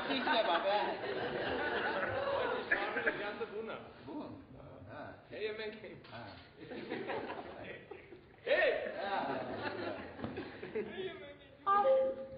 谢谢宝贝。 杨子不呢？ 不。啊。 哎呀，没给。 啊。 哎。 啊。 哎呀，没给。